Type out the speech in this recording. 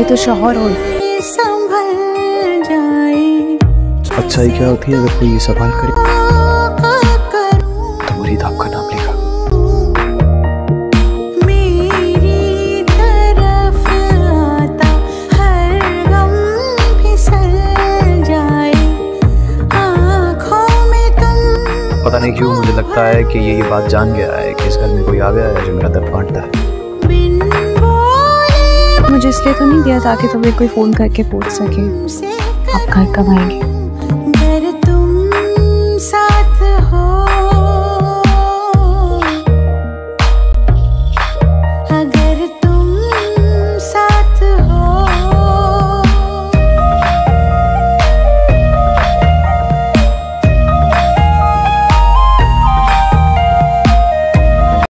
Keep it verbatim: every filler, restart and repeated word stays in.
पहले तो शौहर हो। अच्छाई क्या होती है अगर कोई ये सवाल करे तो मुरीद आपका नाम लेगा। पता नहीं क्यों मुझे लगता है कि ये ये बात जान गया है कि इस घर में कोई आ गया है जो मेरा दर्द बांटता है। मुझे इसलिए तो नहीं दिया ताकि तुम्हें कोई फोन करके पूछ सके आप घर कब आएंगे।